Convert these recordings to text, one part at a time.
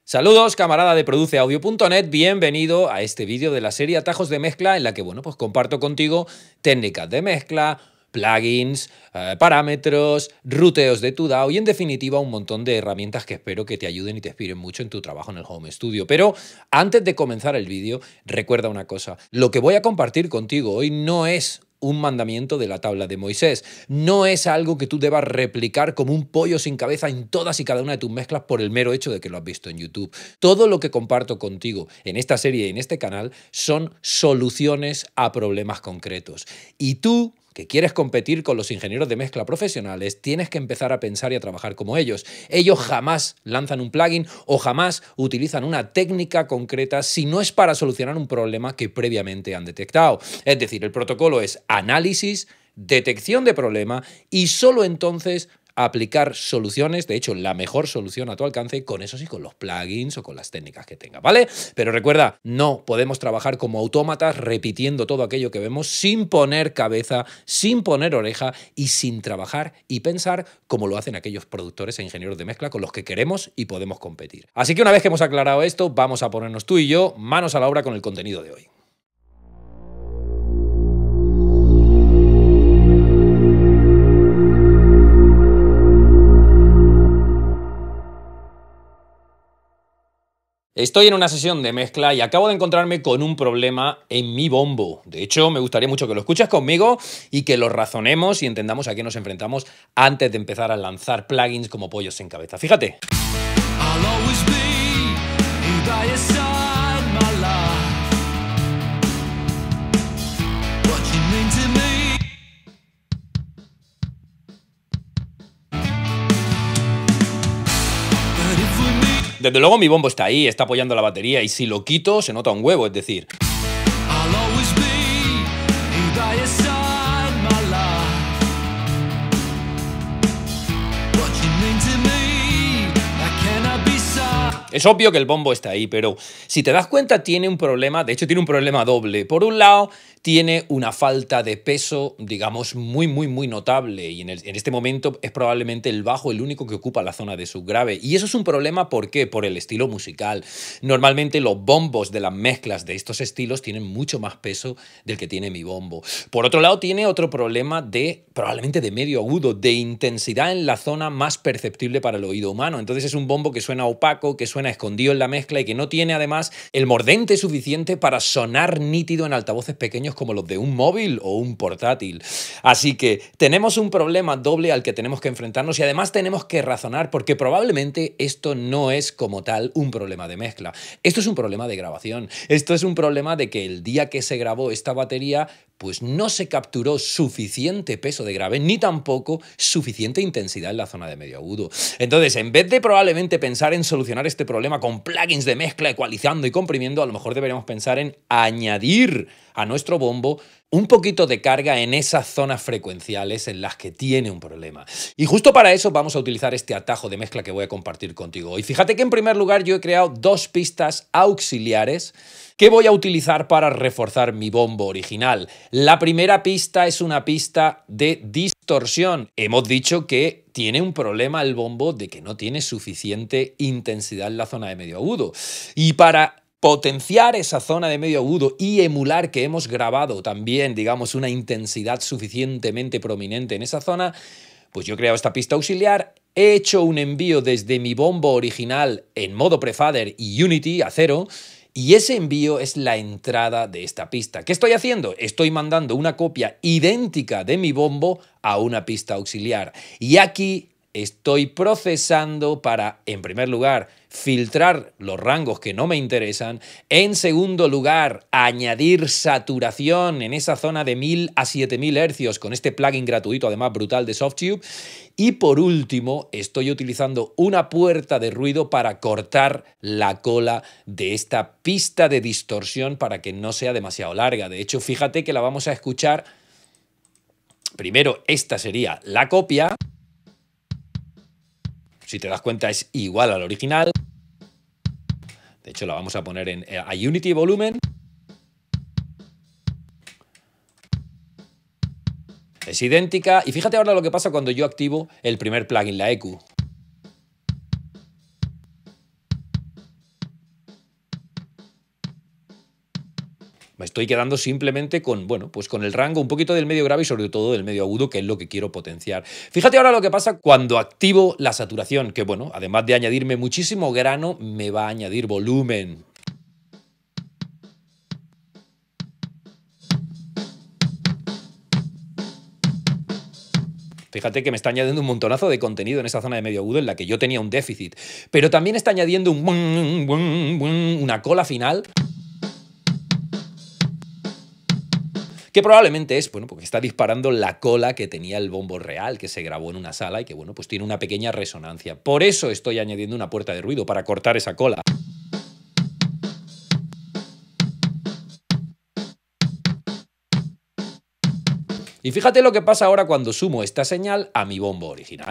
Saludos, camarada de produceaudio.net, bienvenido a este vídeo de la serie Atajos de Mezcla en la que, pues comparto contigo técnicas de mezcla, plugins, parámetros, ruteos de tu DAW y en definitiva un montón de herramientas que espero que te ayuden y te inspiren mucho en tu trabajo en el home studio. Pero antes de comenzar el vídeo, recuerda una cosa, lo que voy a compartir contigo hoy no es un mandamiento de la tabla de Moisés. No es algo que tú debas replicar como un pollo sin cabeza en todas y cada una de tus mezclas por el mero hecho de que lo has visto en YouTube. Todo lo que comparto contigo en esta serie y en este canal son soluciones a problemas concretos. Y tú, que quieres competir con los ingenieros de mezcla profesionales, tienes que empezar a pensar y a trabajar como ellos. Ellos jamás lanzan un plugin o jamás utilizan una técnica concreta si no es para solucionar un problema que previamente han detectado. Es decir, el protocolo es análisis, detección de problema y solo entonces aplicar soluciones, de hecho, la mejor solución a tu alcance, con eso sí, con los plugins o con las técnicas que tengas, ¿vale? Pero recuerda, no podemos trabajar como autómatas repitiendo todo aquello que vemos sin poner cabeza, sin poner oreja y sin trabajar y pensar como lo hacen aquellos productores e ingenieros de mezcla con los que queremos y podemos competir. Así que una vez que hemos aclarado esto, vamos a ponernos tú y yo manos a la obra con el contenido de hoy. Estoy en una sesión de mezcla y acabo de encontrarme con un problema en mi bombo. De hecho, me gustaría mucho que lo escuches conmigo y que lo razonemos y entendamos a qué nos enfrentamos antes de empezar a lanzar plugins como pollos sin cabeza. Fíjate. Desde luego mi bombo está ahí, está apoyando la batería y si lo quito se nota un huevo, es decir... Es obvio que el bombo está ahí, pero si te das cuenta tiene un problema, de hecho tiene un problema doble. Por un lado, tiene una falta de peso, digamos, muy notable y en este momento es probablemente el bajo el único que ocupa la zona de subgrave. Y eso es un problema, ¿por qué? Por el estilo musical. Normalmente los bombos de las mezclas de estos estilos tienen mucho más peso del que tiene mi bombo. Por otro lado, tiene otro problema probablemente de medio agudo, de intensidad en la zona más perceptible para el oído humano. Entonces es un bombo que suena opaco, que suena escondido en la mezcla y que no tiene además el mordente suficiente para sonar nítido en altavoces pequeños como los de un móvil o un portátil. Así que tenemos un problema doble al que tenemos que enfrentarnos y además tenemos que razonar porque probablemente esto no es como tal un problema de mezcla. Esto es un problema de grabación. Esto es un problema de que el día que se grabó esta batería pues no se capturó suficiente peso de grave ni tampoco suficiente intensidad en la zona de medio agudo. Entonces, en vez de probablemente pensar en solucionar este problema con plugins de mezcla, ecualizando y comprimiendo, a lo mejor deberíamos pensar en añadir a nuestro bombo un poquito de carga en esas zonas frecuenciales en las que tiene un problema. Y justo para eso vamos a utilizar este atajo de mezcla que voy a compartir contigo hoy. Fíjate que en primer lugar yo he creado dos pistas auxiliares que voy a utilizar para reforzar mi bombo original. La primera pista es una pista de distorsión. Hemos dicho que tiene un problema el bombo de que no tiene suficiente intensidad en la zona de medio agudo. Y para potenciar esa zona de medio agudo y emular que hemos grabado también, digamos, una intensidad suficientemente prominente en esa zona, pues yo he creado esta pista auxiliar, he hecho un envío desde mi bombo original en modo prefader y Unity a 0, y ese envío es la entrada de esta pista. ¿Qué estoy haciendo? Estoy mandando una copia idéntica de mi bombo a una pista auxiliar. Y aquí estoy procesando para, en primer lugar, filtrar los rangos que no me interesan. En segundo lugar, añadir saturación en esa zona de 1000 a 7000 Hz con este plugin gratuito, además brutal, de Softube. Y por último, estoy utilizando una puerta de ruido para cortar la cola de esta pista de distorsión para que no sea demasiado larga. De hecho, fíjate que la vamos a escuchar. Primero, esta sería la copia. Si te das cuenta, es igual al original. De hecho, la vamos a poner a Unity volumen. Es idéntica. Y fíjate ahora lo que pasa cuando yo activo el primer plugin, la EQ. Me estoy quedando simplemente con, bueno, pues con el rango un poquito del medio grave y sobre todo del medio agudo, que es lo que quiero potenciar. Fíjate ahora lo que pasa cuando activo la saturación, que bueno, además de añadirme muchísimo grano, me va a añadir volumen. Fíjate que me está añadiendo un montonazo de contenido en esa zona de medio agudo en la que yo tenía un déficit. Pero también está añadiendo una cola final que probablemente es, bueno, porque está disparando la cola que tenía el bombo real, que se grabó en una sala y que, bueno, pues tiene una pequeña resonancia. Por eso estoy añadiendo una puerta de ruido, para cortar esa cola. Y fíjate lo que pasa ahora cuando sumo esta señal a mi bombo original.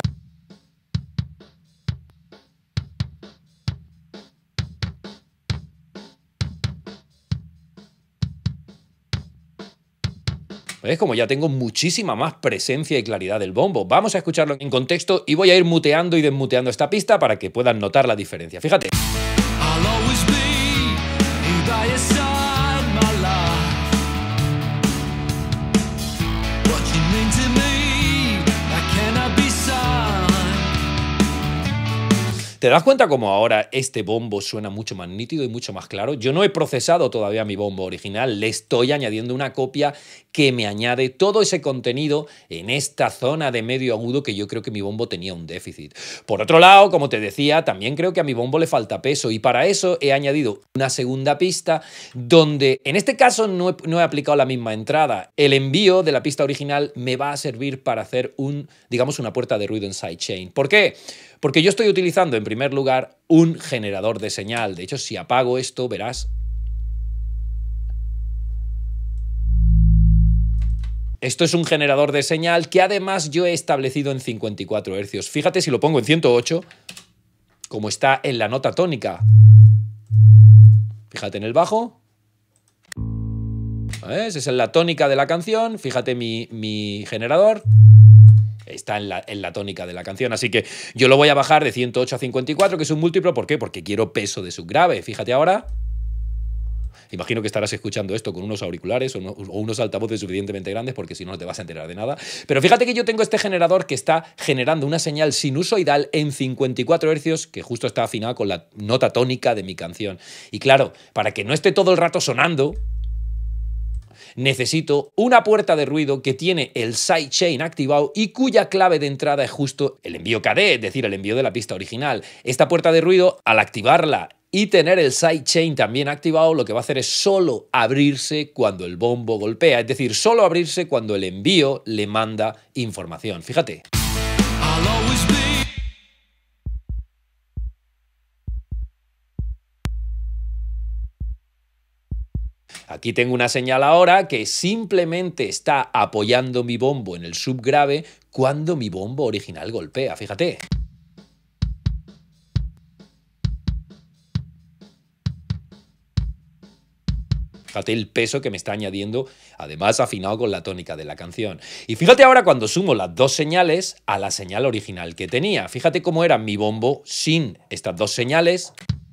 ¿Ves? Como ya tengo muchísima más presencia y claridad del bombo. Vamos a escucharlo en contexto y voy a ir muteando y desmuteando esta pista para que puedan notar la diferencia. Fíjate. ¿Te das cuenta cómo ahora este bombo suena mucho más nítido y mucho más claro? Yo no he procesado todavía mi bombo original, le estoy añadiendo una copia que me añade todo ese contenido en esta zona de medio agudo que yo creo que mi bombo tenía un déficit. Por otro lado, como te decía, también creo que a mi bombo le falta peso y para eso he añadido una segunda pista donde, en este caso, no he aplicado la misma entrada. El envío de la pista original me va a servir para hacer digamos, una puerta de ruido en sidechain. ¿Por qué? Porque yo estoy utilizando, en primer lugar, un generador de señal. De hecho, si apago esto, verás. Esto es un generador de señal que además yo he establecido en 54 Hz. Fíjate si lo pongo en 108, como está en la nota tónica. Fíjate en el bajo. ¿Ves? Esa es la tónica de la canción. Fíjate mi generador. Está en la tónica de la canción, así que yo lo voy a bajar de 108 a 54, que es un múltiplo. ¿Por qué? Porque quiero peso de subgrave. Fíjate ahora. Imagino que estarás escuchando esto con unos auriculares o unos altavoces suficientemente grandes, porque si no, no te vas a enterar de nada. Pero fíjate que yo tengo este generador que está generando una señal sinusoidal en 54 Hz, que justo está afinada con la nota tónica de mi canción. Y claro, para que no esté todo el rato sonando, necesito una puerta de ruido que tiene el sidechain activado y cuya clave de entrada es justo el envío KD, es decir, el envío de la pista original. Esta puerta de ruido, al activarla y tener el sidechain también activado, lo que va a hacer es solo abrirse cuando el bombo golpea, es decir, solo abrirse cuando el envío le manda información. Fíjate. Aquí tengo una señal ahora que simplemente está apoyando mi bombo en el subgrave cuando mi bombo original golpea, fíjate. Fíjate el peso que me está añadiendo, además afinado con la tónica de la canción. Y fíjate ahora cuando sumo las dos señales a la señal original que tenía. Fíjate cómo era mi bombo sin estas dos señales.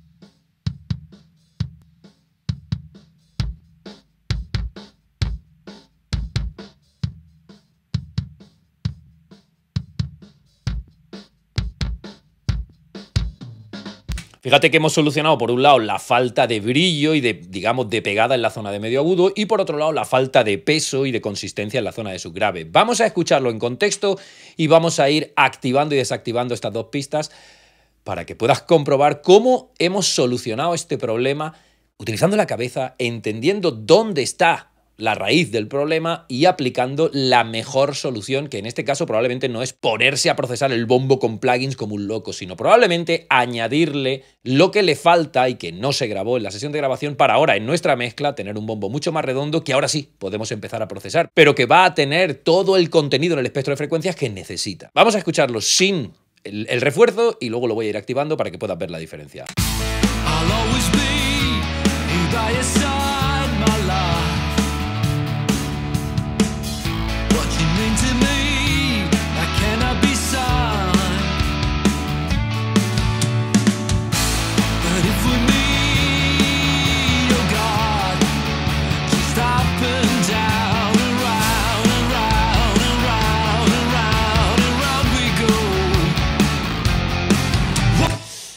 Fíjate que hemos solucionado, por un lado, la falta de brillo y digamos, de pegada en la zona de medio agudo, y por otro lado, la falta de peso y de consistencia en la zona de subgrave. Vamos a escucharlo en contexto y vamos a ir activando y desactivando estas dos pistas para que puedas comprobar cómo hemos solucionado este problema utilizando la cabeza, entendiendo dónde está la raíz del problema y aplicando la mejor solución, que en este caso probablemente no es ponerse a procesar el bombo con plugins como un loco, sino probablemente añadirle lo que le falta y que no se grabó en la sesión de grabación para ahora en nuestra mezcla tener un bombo mucho más redondo que ahora sí podemos empezar a procesar, pero que va a tener todo el contenido en el espectro de frecuencias que necesita. Vamos a escucharlo sin el refuerzo y luego lo voy a ir activando para que puedas ver la diferencia.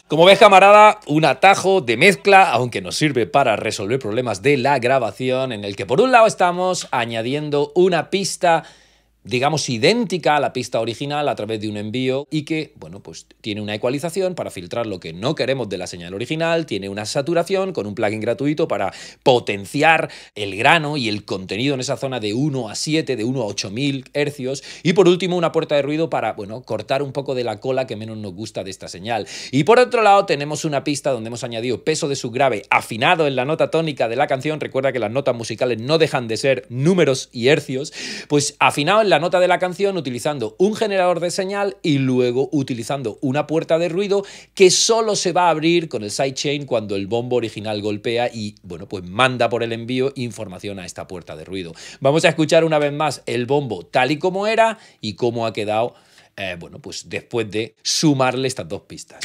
Como ves, camarada, un atajo de mezcla, aunque nos sirve para resolver problemas de la grabación, en el que por un lado estamos añadiendo una pista, digamos, idéntica a la pista original a través de un envío y que, bueno, pues tiene una ecualización para filtrar lo que no queremos de la señal original, tiene una saturación con un plugin gratuito para potenciar el grano y el contenido en esa zona de 1 a 7, de 1 a 8000 hercios y por último una puerta de ruido para, bueno, cortar un poco de la cola que menos nos gusta de esta señal. Y por otro lado tenemos una pista donde hemos añadido peso de subgrave afinado en la nota tónica de la canción. Recuerda que las notas musicales no dejan de ser números y hercios, pues afinado en la nota de la canción utilizando un generador de señal y luego utilizando una puerta de ruido que solo se va a abrir con el sidechain cuando el bombo original golpea y, bueno, pues manda por el envío información a esta puerta de ruido. Vamos a escuchar una vez más el bombo tal y como era y cómo ha quedado, bueno, pues después de sumarle estas dos pistas.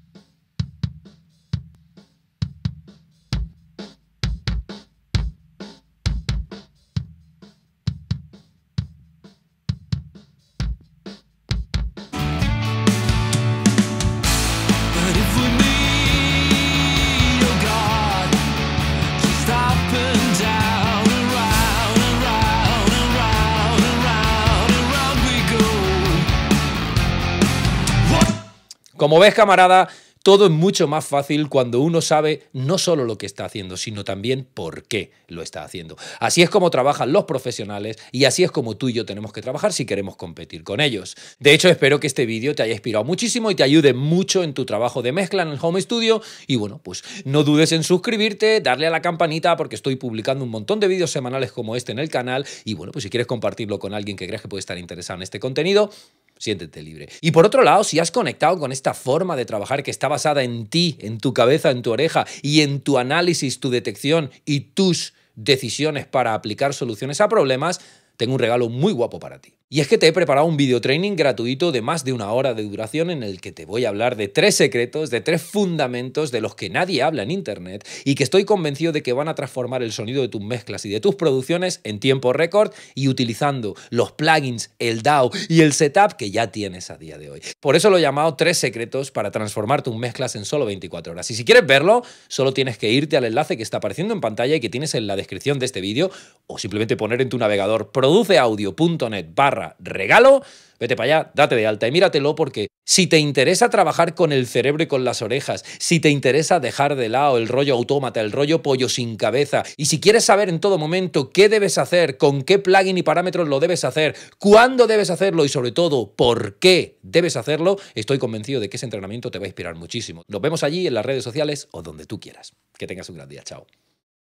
Como ves, camarada, todo es mucho más fácil cuando uno sabe no solo lo que está haciendo, sino también por qué lo está haciendo. Así es como trabajan los profesionales y así es como tú y yo tenemos que trabajar si queremos competir con ellos. De hecho, espero que este vídeo te haya inspirado muchísimo y te ayude mucho en tu trabajo de mezcla en el home studio. Y bueno, pues no dudes en suscribirte, darle a la campanita porque estoy publicando un montón de vídeos semanales como este en el canal. Y bueno, pues si quieres compartirlo con alguien que creas que puede estar interesado en este contenido, siéntete libre. Y por otro lado, si has conectado con esta forma de trabajar que está basada en ti, en tu cabeza, en tu oreja y en tu análisis, tu detección y tus decisiones para aplicar soluciones a problemas, tengo un regalo muy guapo para ti. Y es que te he preparado un video training gratuito de más de 1 hora de duración en el que te voy a hablar de 3 secretos, de 3 fundamentos de los que nadie habla en internet y que estoy convencido de que van a transformar el sonido de tus mezclas y de tus producciones en tiempo récord y utilizando los plugins, el DAW y el setup que ya tienes a día de hoy. Por eso lo he llamado 3 secretos para transformar tus mezclas en solo 24 horas. Y si quieres verlo, solo tienes que irte al enlace que está apareciendo en pantalla y que tienes en la descripción de este vídeo o simplemente poner en tu navegador produceaudio.net/regalo, vete para allá, date de alta y míratelo porque si te interesa trabajar con el cerebro y con las orejas, si te interesa dejar de lado el rollo autómata, el rollo pollo sin cabeza y si quieres saber en todo momento qué debes hacer, con qué plugin y parámetros lo debes hacer, cuándo debes hacerlo y sobre todo por qué debes hacerlo, estoy convencido de que ese entrenamiento te va a inspirar muchísimo. Nos vemos allí en las redes sociales o donde tú quieras. Que tengas un gran día. Chao.